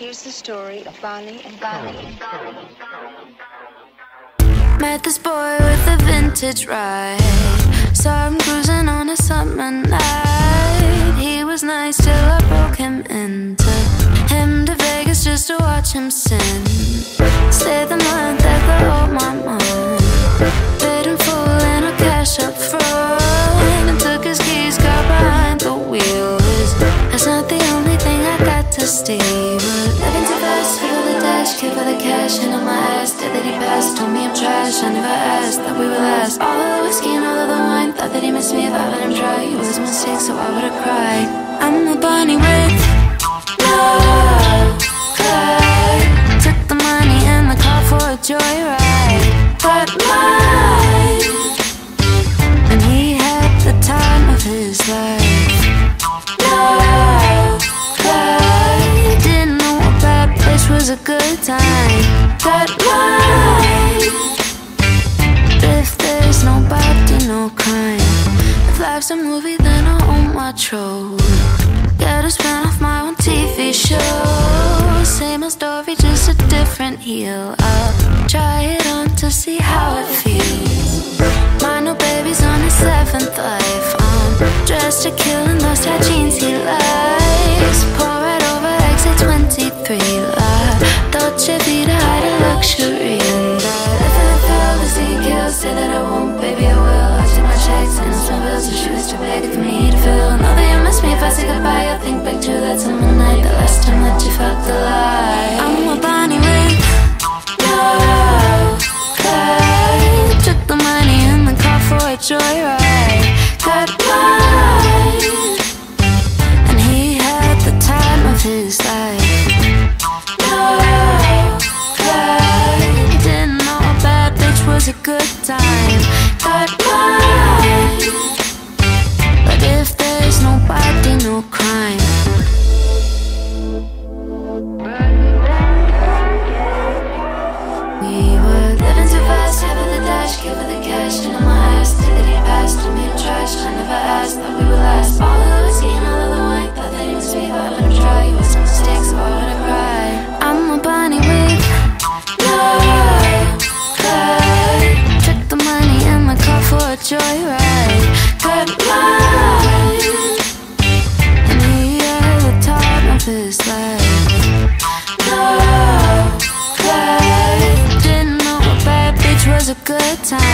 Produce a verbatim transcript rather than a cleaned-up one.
Here's the story of Bonnie and Clyde. Met this boy with a vintage ride. Saw him cruising on a summer night. He was nice till I broke him in. Took him to Vegas just to watch him sin. Stayed the month at the Old Mama. Paid him full and a cash up front. And took his keys, got behind the wheel. That's not the only thing I got to steal. Living too fast, hit for the dash, kid for the cash. And on my ass, did that he passed. Told me I'm trash, I never asked that we would last. All of the whiskey and all of the wine. Thought that he missed me if I let him try. It was a mistake, so I would've cried. I'm a Bonnie with no Clyde. Took the money and the car for a joyride. But mine, and he had the time of his life. No Clyde, didn't know a bad place was a good time. But mine, if there's no body, no crime. If life's a movie, then I'll own my troll. Get a spin off my own T V show. Same old story, just a different heel. I'll try it on to see how it feels. My new baby's on his seventh life. I'm dressed to kill in those tight jeans he likes. Pour right over exit twenty-three. La Dolce Vita, hide a luxury. And I live in the fell, the sea kills. Say that I won't, baby I will. I take my checks and it's my bills. The shoes too big for me to fill. Know that you miss me if I say goodbye. I'll think back to that summer night, the last time that you felt the light. I'm a Bonnie with no Clyde. Took the money in the car for a joyride. Got mine, and he had the time of his life. No Clyde, he didn't know a bad bitch was a good time. Got mine, but if there's no body, no crime. We were living too fast, head for the dash, give her the cash. And on my ass, did that he passed, told me I'm trash. I never asked that we would last. All of the whiskey and all of the wine. Thought that he was me, but I let him try. It was a mistake, so why would I cry? I'm a Bonnie with no Clyde. Took the money and the car for a joyride. Got mine, and he had the time of his life. No Clyde, didn't know a bad bitch was a good time.